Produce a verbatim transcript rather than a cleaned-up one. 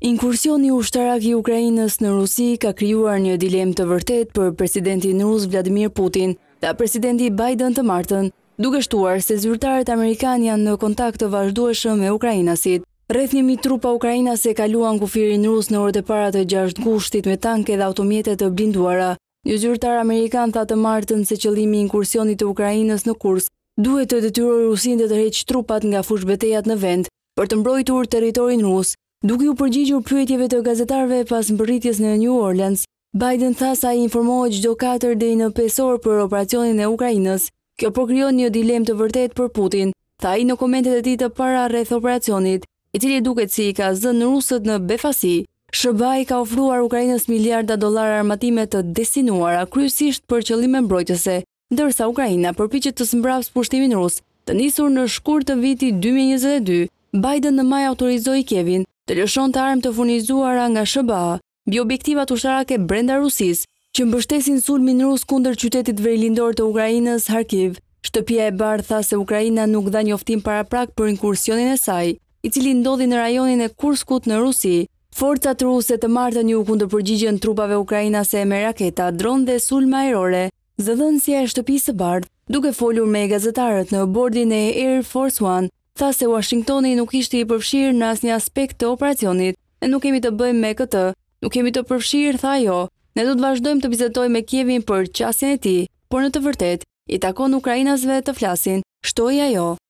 Inkursioni ushtarak i Ukrainës në Rusi ka krijuar një dilemë të vërtetë për presidentin rus Vladimir Putin dhe presidentin Biden të martën, duke shtuar se zyrtarët amerikanë janë në kontakt të vazhdueshëm me ukrainasit. Rreth një mijë trupa ukrainase kaluan kufirin rus në orët e para të gjashtë gushtit me tanke dhe automjete të blinduara. Një zyrtar amerikan tha të martën se qëllimi i inkursionit të Ukrainës në Kursk duhet të detyrojë Rusinë të tërheqë trupat nga fushbetejat në vend për të mbrojtur territorin rus. Duke u përgjigjur pyetjeve të gazetarëve pas mbërritjes në New Orleans, Biden tha se ai informohet çdo katër deri në pesë orë për operacionin e Ukrainës. Kjo po krijon një dilemë të vërtetë për Putin, tha ai në komentet e tij të para rreth operacionit, i cili duket si i ka zënë rusët në befasi. S B A i ka ofruar Ukrainës miliarda dollar armatime të destinuara kryesisht për qëllime mbrojtëse, ndërsa Ukraina përpiqet të së pushtimin rus, të nisur në shkurt të vitit dy mijë e njëzet e dy. Biden në maj autorizoi Kievin të lëshonte armë të furnizuara nga S B A mbi objektivat ushtarake brenda Rusisë, që mbështesin sulmin rus kundër qytetit verilandor të Ukrainës, Kharkiv. Shtëpia e Bardhë tha se Ukraina nuk dha njoftim paraprak për inkursionin e saj, i cili ndodhi në rajonin e Kurskut në Rusi. Forcat ruse të martën ju kundërpërgjigjen trupave ukrainase me raketa, dron dhe sulme ajrore. Zëdhënësia e shtëpisë së Bardhë, duke folur me gazetarët në bordin e Air Force One, tha se Washingtoni nuk ishte i përfshirë në asnjë aspekt të operacionit. Ne nuk kemi të bëjmë me këtë, nuk kemi të përfshirë, tha ajo. Ne do të vazhdojmë të bisedojmë me Kievin për qasjen e tij, por në të vërtetë i takon ukrainasve të flasin, shtoi ajo.